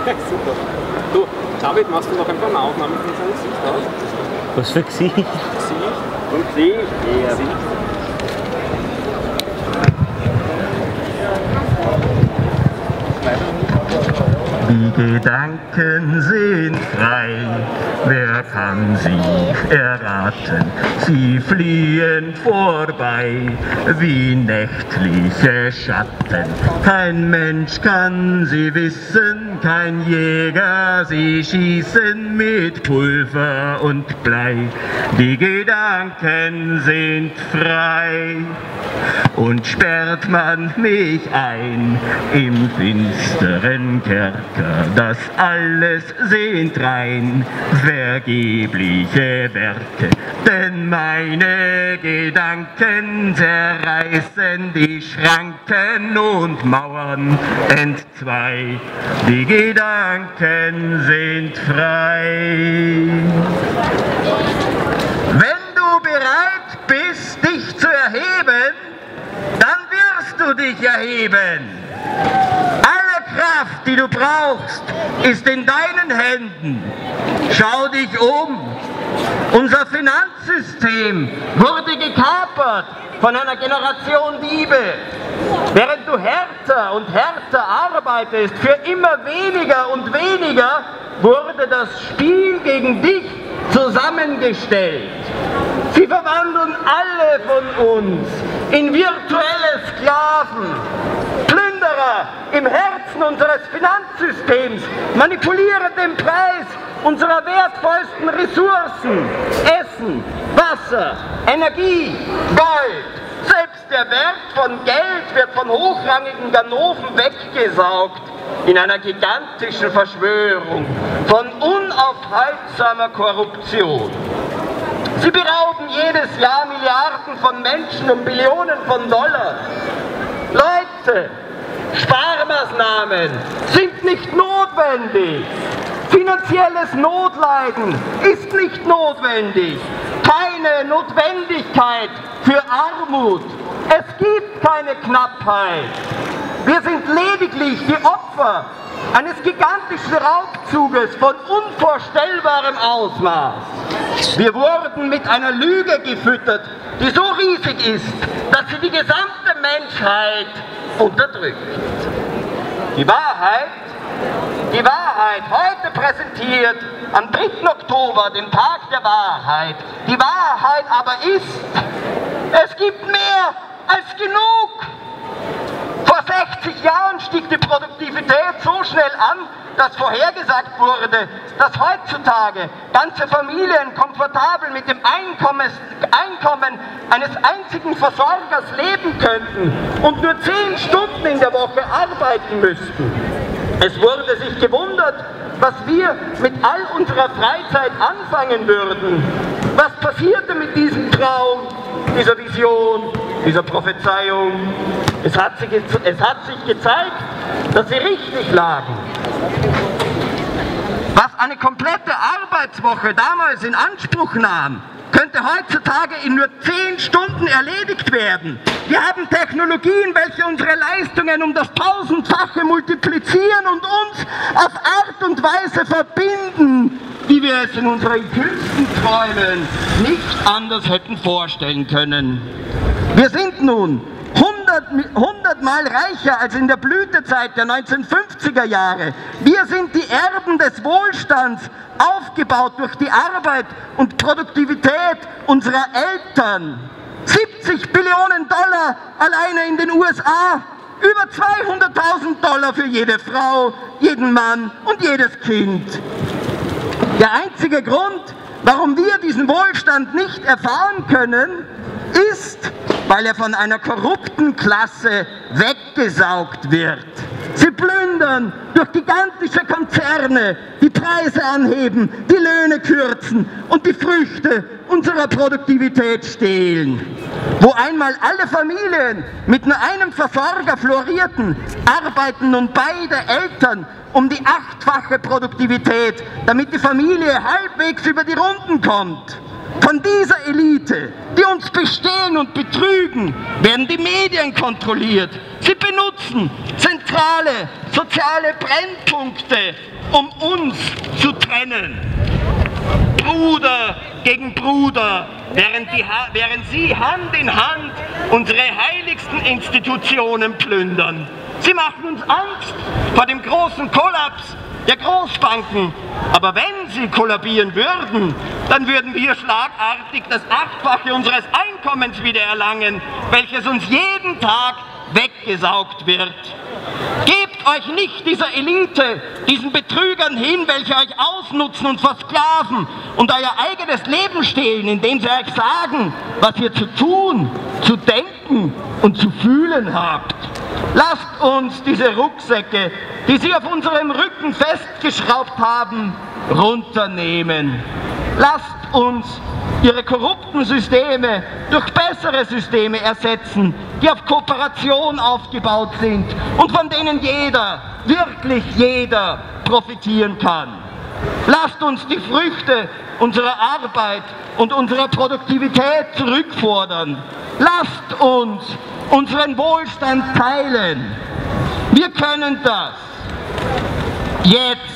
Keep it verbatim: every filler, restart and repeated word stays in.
Super. Du, David, machst du noch ein paar Aufnahmen von seinem Gesicht aus? Was für Gesicht? Gesicht. Und sie? Ja. Sie. Die Gedanken sind frei, wer kann sie erraten? Sie fliehen vorbei wie nächtliche Schatten. Kein Mensch kann sie wissen, kein Jäger, sie schießen mit Pulver und Blei. Die Gedanken sind frei. Und sperrt man mich ein im finsteren Kerker, das alles sind rein vergebliche Werke. Denn meine Gedanken zerreißen die Schranken und Mauern entzwei. Die Gedanken sind frei. Wenn du bereit bist, dich zu erheben, dann wirst du dich erheben. Alle Kraft, die du brauchst, ist in deinen Händen. Schau dich um. Unser Finanzsystem wurde gekapert von einer Generation Diebe. Während du härter und härter arbeitest, für immer weniger und weniger, wurde das Spiel gegen dich zusammengestellt. Sie verwandeln alle von uns in virtuelle Sklaven, Plünderer im Herzen unseres Finanzsystems, manipulieren den Preis unserer wertvollsten Ressourcen, Essen, Wasser, Energie, Gold. Selbst der Wert von Geld wird von hochrangigen Ganoven weggesaugt in einer gigantischen Verschwörung von unaufhaltsamer Korruption. Sie berauben jedes Jahr Milliarden von Menschen und Billionen von Dollar. Leute, Sparmaßnahmen sind nicht notwendig. Finanzielles Notleiden ist nicht notwendig. Keine Notwendigkeit für Armut. Es gibt keine Knappheit. Wir sind lediglich die Opfer eines gigantischen Raubzuges von unvorstellbarem Ausmaß. Wir wurden mit einer Lüge gefüttert, die so riesig ist, dass sie die gesamte Menschheit unterdrückt. Die Wahrheit, die Wahrheit, heute präsentiert am dritten Oktober, dem Tag der Wahrheit. Die Wahrheit aber ist, es gibt mehr als genug. Vor sechzig Jahren stieg die Produktivität so schnell an, dass vorhergesagt wurde, dass heutzutage ganze Familien komfortabel mit dem Einkommen eines einzigen Versorgers leben könnten und nur zehn Stunden in der Woche arbeiten müssten. Es wurde sich gewundert, was wir mit all unserer Freizeit anfangen würden. Was passierte mit diesem Traum, dieser Vision, dieser Prophezeiung? Es hat sich, es hat sich gezeigt, dass sie richtig lagen. Was eine komplette Arbeitswoche damals in Anspruch nahm, könnte heutzutage in nur zehn Stunden erledigt werden. Wir haben Technologien, welche unsere Leistungen um das Tausendfache multiplizieren und uns auf Art und Weise verbinden, wie wir es in unseren kühnsten Träumen nicht anders hätten vorstellen können. Wir sind nun hundertmal reicher als in der Blütezeit der neunzehnhundertfünfziger Jahre. Wir sind die Erben des Wohlstands, aufgebaut durch die Arbeit und Produktivität unserer Eltern. siebzig Billionen Dollar alleine in den U S A, über zweihunderttausend Dollar für jede Frau, jeden Mann und jedes Kind. Der einzige Grund, warum wir diesen Wohlstand nicht erfahren können, ist, weil er von einer korrupten Klasse weggesaugt wird. Sie plündern durch gigantische Konzerne, die Preise anheben, die Löhne kürzen und die Früchte unserer Produktivität stehlen. Wo einmal alle Familien mit nur einem Versorger florierten, arbeiten nun beide Eltern um die achtfache Produktivität, damit die Familie halbwegs über die Runden kommt. Von dieser Elite, die uns bestehlen und betrügen, werden die Medien kontrolliert. Sie benutzen zentrale soziale Brennpunkte, um uns zu trennen. Bruder gegen Bruder, während, die, während sie Hand in Hand unsere heiligsten Institutionen plündern. Sie machen uns Angst vor dem großen Kollaps der Großbanken. Aber wenn sie kollabieren würden, dann würden wir schlagartig das Achtfache unseres Einkommens wiedererlangen, welches uns jeden Tag weggesaugt wird. Gebt euch nicht dieser Elite, diesen Betrügern hin, welche euch ausnutzen und versklaven und euer eigenes Leben stehlen, indem sie euch sagen, was ihr zu tun, zu denken und zu fühlen habt. Lasst uns diese Rucksäcke, die sie auf unserem Rücken festgeschraubt haben, runternehmen. Lasst uns ihre korrupten Systeme durch bessere Systeme ersetzen, die auf Kooperation aufgebaut sind und von denen jeder, wirklich jeder, profitieren kann. Lasst uns die Früchte unserer Arbeit und unserer Produktivität zurückfordern. Lasst uns unseren Wohlstand teilen. Wir können das. Jetzt.